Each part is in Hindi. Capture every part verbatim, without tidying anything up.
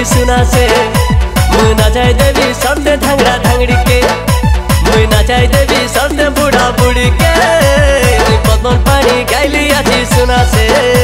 सुना से मुई ना जाय देवी सबते धांगड़ा धांगड़ी के मुई ना जाय देवी सबते बूढ़ा बूढ़ी के पद्मन पानी गाइली आजी सुना से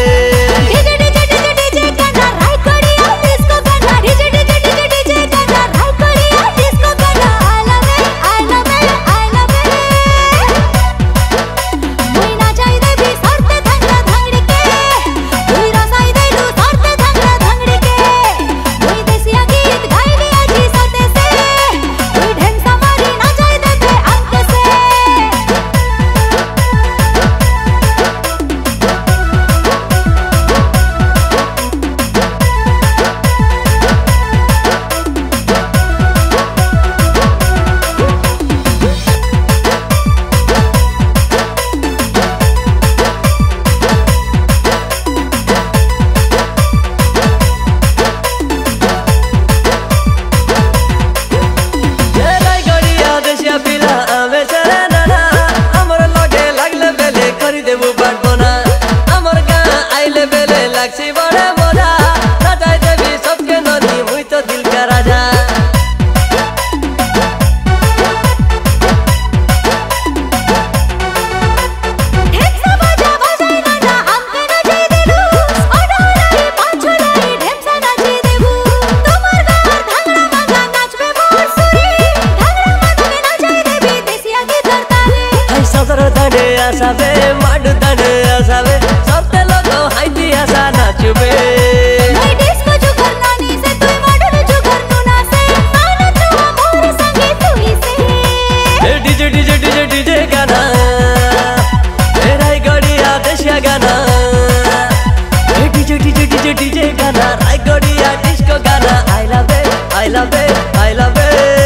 आसावे माडू दाने आसावे सबते लोगो हाइती आसा नाचुबे मैं डिस्को जो करना नी से तू माडू जो करनु ना से आना चुआ मोर संगे तुई से ए डीजे डीजे डीजे डीजे गाना ए राय गड़िया देशिया गाना ए डीजे डीजे डीजे डीजे गाना राय गड़िया डिस्को गाना I love it I love it I love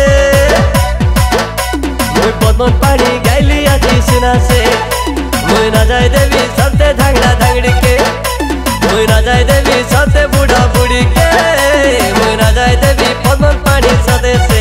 it मुई पद्मन पानी गाइली आजी सुना से मुई ना जाय देवी सबते धांगड़ा धांगड़ी के मुई ना जाय देवी सबते बूढ़ा बूढ़ी के मुई ना जाय देवी पद्मन पानी सदे से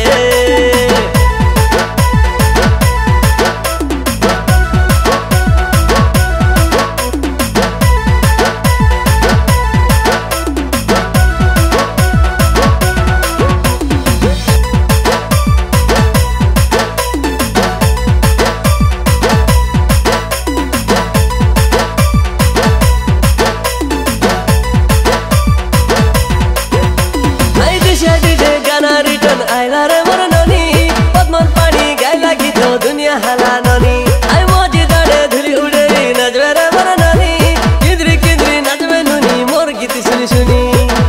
आइला रे मोर ननी पद्मन पानी गाइला गीत दुनिया हाला ननी आई मोजी दाड़े धुली उड़े नजवे रे मोर ननी किंद्री किंद्री नजवे नुनी मोर गीत सुनी सुनी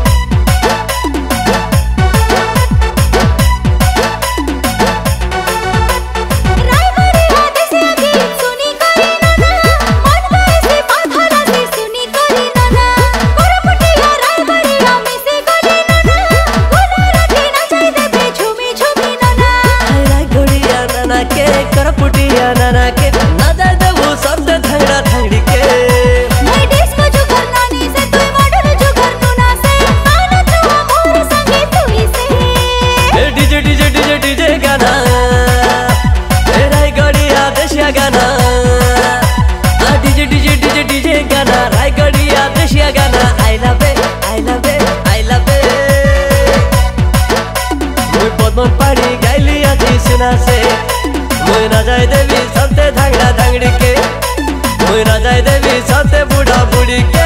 नाना के ना जाय देवू सबते धांगड़ा धांगड़ी के मैं डिस्को जो करना नी से तू माडू जो करनु ना से आना चुआ मोर संगे तुई से ए डीजे डीजे डीजे डीजे गाना ए राय गड़िया देशिया गाना आ डीजे डीजे डीजे डीजे गाना राय गड़िया देशिया गाना I love it I love it I love it मुई पद्मन पानी गाइली आजी सुना से मुई ना जाय देवी सबते धांगड़ा धांगड़ी के मुई ना जाय देवी सबते बूढ़ा बूढ़ी के